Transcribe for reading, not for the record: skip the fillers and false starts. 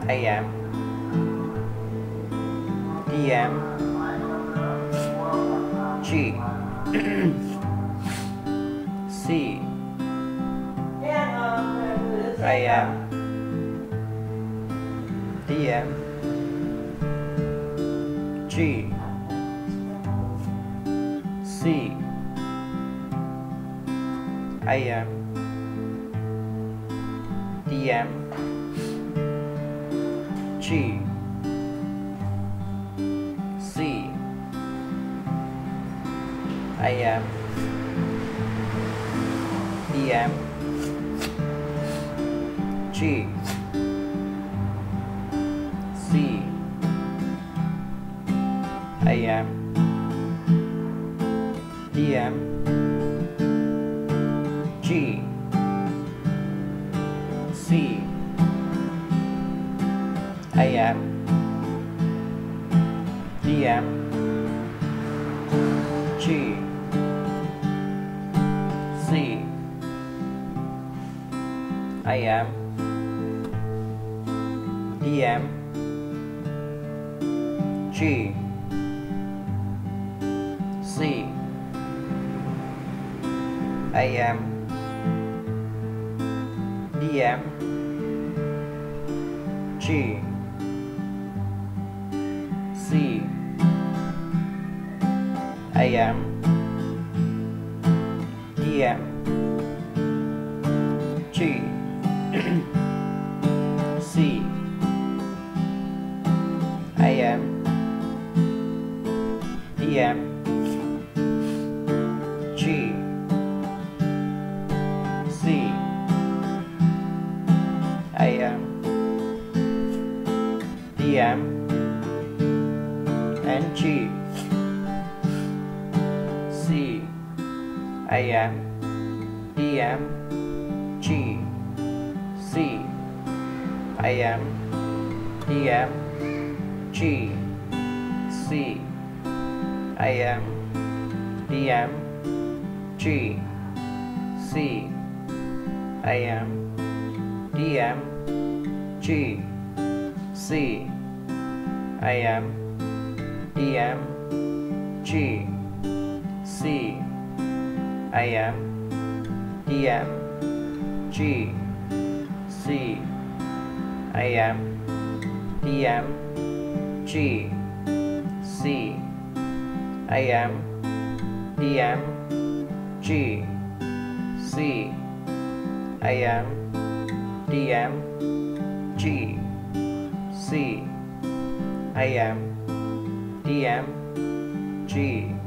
AM, DM, G, C, AM, DM, G, C, AM, DM, G, C, AM, DM, G, C, AM, DM, G, C, AM, DM, G, C, AM, DM, G, C, AM, DM, G, C, AM, DM, G, C, AM, DM, G, C, AM, DM, and G, C, AM, DM, G, C, AM, DM, G, C, AM, DM, G, C, AM, DM, G, C, AM, DM, G, C, AM, DM, G, C, AM, DM, G, C, AM, DM, G, C, AM, DM, G, C, AM, DM, G,